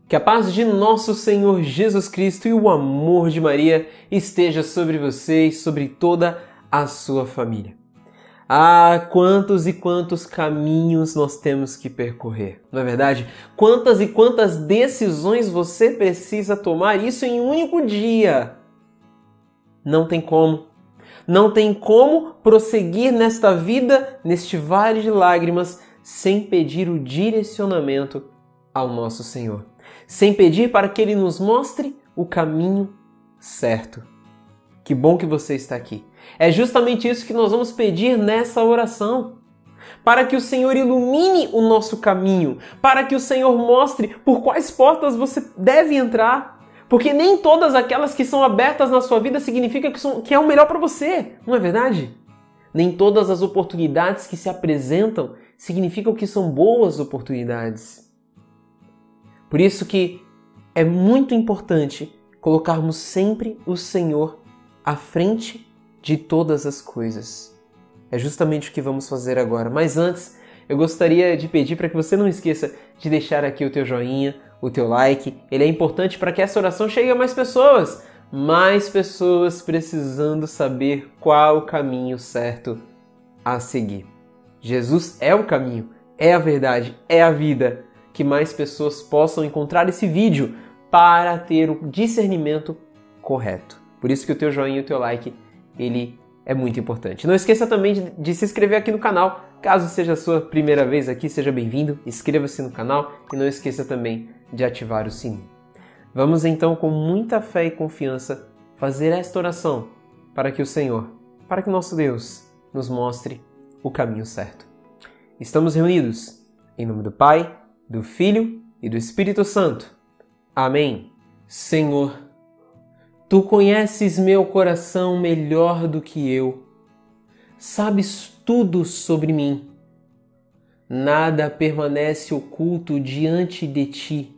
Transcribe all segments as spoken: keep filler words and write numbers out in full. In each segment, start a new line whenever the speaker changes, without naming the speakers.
Que a paz de nosso Senhor Jesus Cristo e o amor de Maria esteja sobre você e sobre toda a sua família. Ah, quantos e quantos caminhos nós temos que percorrer, não é verdade? Quantas e quantas decisões você precisa tomar, isso em um único dia. Não tem como. Não tem como prosseguir nesta vida, neste vale de lágrimas, sem pedir o direcionamento ao nosso Senhor. Sem pedir para que Ele nos mostre o caminho certo. Que bom que você está aqui. É justamente isso que nós vamos pedir nessa oração. Para que o Senhor ilumine o nosso caminho. Para que o Senhor mostre por quais portas você deve entrar. Porque nem todas aquelas que são abertas na sua vida significa que, são, que é o melhor para você. Não é verdade? Nem todas as oportunidades que se apresentam significam que são boas oportunidades. Por isso que é muito importante colocarmos sempre o Senhor à frente de todas as coisas. É justamente o que vamos fazer agora. Mas antes, eu gostaria de pedir para que você não esqueça de deixar aqui o teu joinha, o teu like. Ele é importante para que essa oração chegue a mais pessoas. Mais pessoas precisando saber qual o caminho certo a seguir. Jesus é o caminho, é a verdade, é a vida. Que mais pessoas possam encontrar esse vídeo para ter o discernimento correto. Por isso que o teu joinha e o teu like, ele é muito importante. Não esqueça também de, de se inscrever aqui no canal. Caso seja a sua primeira vez aqui, seja bem-vindo. Inscreva-se no canal e não esqueça também de ativar o sininho. Vamos então, com muita fé e confiança, fazer esta oração para que o Senhor, para que o nosso Deus, nos mostre o caminho certo. Estamos reunidos em nome do Pai, do Filho e do Espírito Santo. Amém. Senhor, Tu conheces meu coração melhor do que eu. Sabes tudo sobre mim. Nada permanece oculto diante de Ti.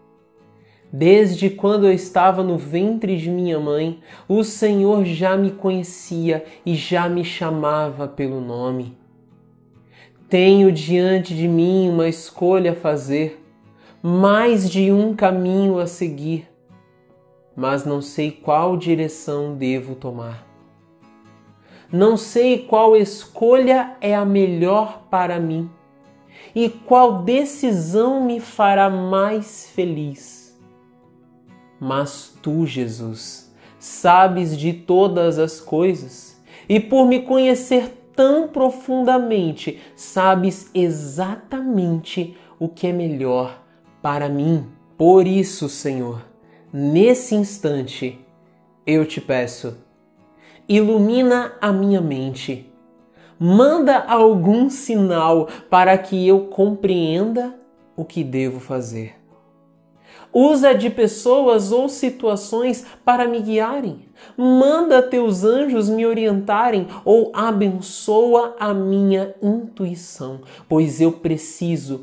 Desde quando eu estava no ventre de minha mãe, o Senhor já me conhecia e já me chamava pelo nome. Tenho diante de mim uma escolha a fazer, mais de um caminho a seguir, mas não sei qual direção devo tomar. Não sei qual escolha é a melhor para mim e qual decisão me fará mais feliz. Mas Tu, Jesus, sabes de todas as coisas e por me conhecer tão profundamente, sabes exatamente o que é melhor para mim. Por isso, Senhor, nesse instante, eu te peço, ilumina a minha mente, manda algum sinal para que eu compreenda o que devo fazer. Usa de pessoas ou situações para me guiarem. Manda teus anjos me orientarem ou abençoa a minha intuição, pois eu preciso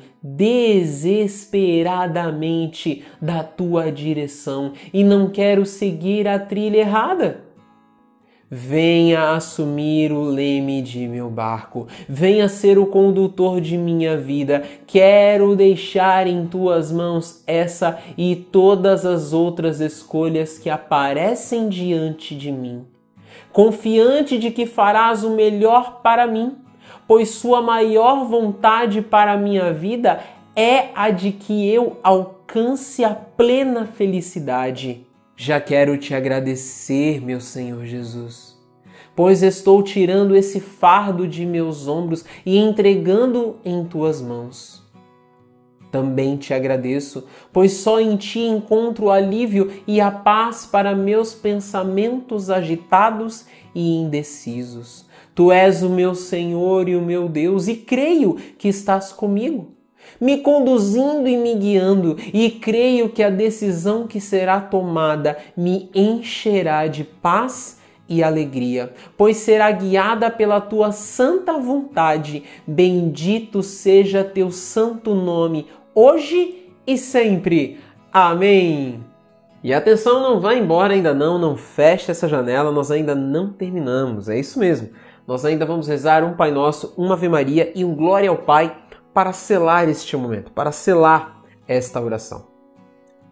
desesperadamente da tua direção e não quero seguir a trilha errada. Venha assumir o leme de meu barco, venha ser o condutor de minha vida. Quero deixar em tuas mãos essa e todas as outras escolhas que aparecem diante de mim, confiante de que farás o melhor para mim, pois sua maior vontade para a minha vida é a de que eu alcance a plena felicidade. Já quero te agradecer, meu Senhor Jesus, pois estou tirando esse fardo de meus ombros e entregando em tuas mãos. Também te agradeço, pois só em Ti encontro o alívio e a paz para meus pensamentos agitados e indecisos. Tu és o meu Senhor e o meu Deus e creio que estás comigo, me conduzindo e me guiando, e creio que a decisão que será tomada me encherá de paz e alegria, pois será guiada pela tua santa vontade. Bendito seja teu santo nome, hoje e sempre. Amém. E atenção, não vá embora ainda não, não feche essa janela, nós ainda não terminamos, é isso mesmo. Nós ainda vamos rezar um Pai Nosso, uma Ave Maria e um Glória ao Pai para selar este momento, para selar esta oração.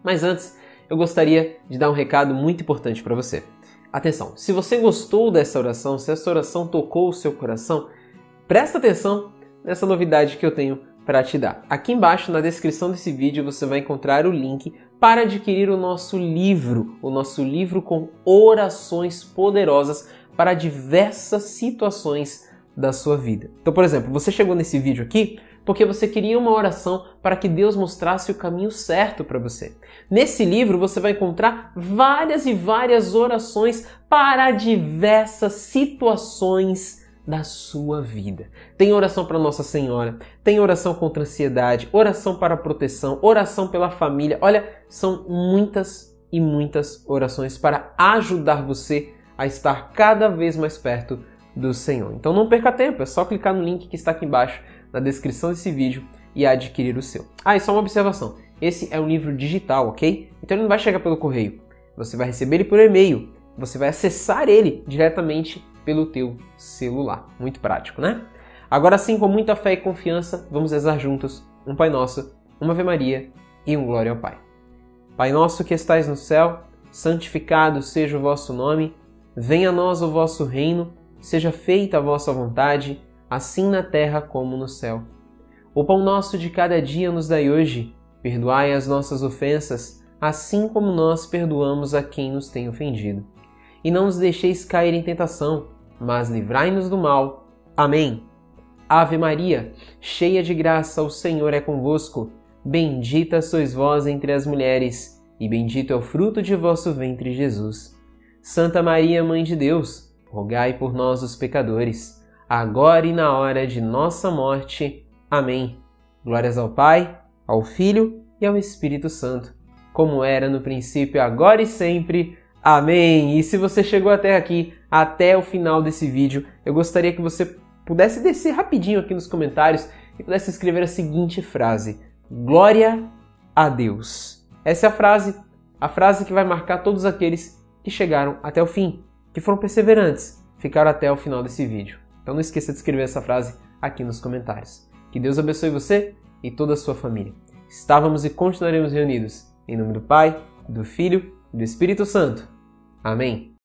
Mas antes, eu gostaria de dar um recado muito importante para você. Atenção, se você gostou dessa oração, se essa oração tocou o seu coração, presta atenção nessa novidade que eu tenho para te dar. Aqui embaixo, na descrição desse vídeo, você vai encontrar o link para adquirir o nosso livro, o nosso livro com orações poderosas para diversas situações da sua vida. Então, por exemplo, você chegou nesse vídeo aqui porque você queria uma oração para que Deus mostrasse o caminho certo para você. Nesse livro você vai encontrar várias e várias orações para diversas situações da sua vida. Tem oração para Nossa Senhora, tem oração contra a ansiedade, oração para a proteção, oração pela família. Olha, são muitas e muitas orações para ajudar você a estar cada vez mais perto do Senhor. Então não perca tempo, é só clicar no link que está aqui embaixo na descrição desse vídeo e adquirir o seu. Ah, e só uma observação, esse é um livro digital, ok? Então ele não vai chegar pelo correio, você vai receber ele por e-mail, você vai acessar ele diretamente pelo teu celular. Muito prático, né? Agora sim, com muita fé e confiança, vamos rezar juntos um Pai Nosso, uma Ave Maria e um Glória ao Pai. Pai nosso que estais no céu, santificado seja o vosso nome, venha a nós o vosso reino, seja feita a vossa vontade, assim na terra como no céu. O pão nosso de cada dia nos dai hoje, perdoai as nossas ofensas, assim como nós perdoamos a quem nos tem ofendido. E não nos deixeis cair em tentação, mas livrai-nos do mal. Amém. Ave Maria, cheia de graça, o Senhor é convosco. Bendita sois vós entre as mulheres, e bendito é o fruto de vosso ventre, Jesus. Santa Maria, Mãe de Deus, rogai por nós, os pecadores, agora e na hora de nossa morte. Amém. Glórias ao Pai, ao Filho e ao Espírito Santo, como era no princípio, agora e sempre. Amém! E se você chegou até aqui, até o final desse vídeo, eu gostaria que você pudesse descer rapidinho aqui nos comentários e pudesse escrever a seguinte frase: Glória a Deus. Essa é a frase, a frase que vai marcar todos aqueles que chegaram até o fim, que foram perseverantes, ficaram até o final desse vídeo. Então não esqueça de escrever essa frase aqui nos comentários. Que Deus abençoe você e toda a sua família. Estávamos e continuaremos reunidos. Em nome do Pai, do Filho e do Espírito Santo. Amém.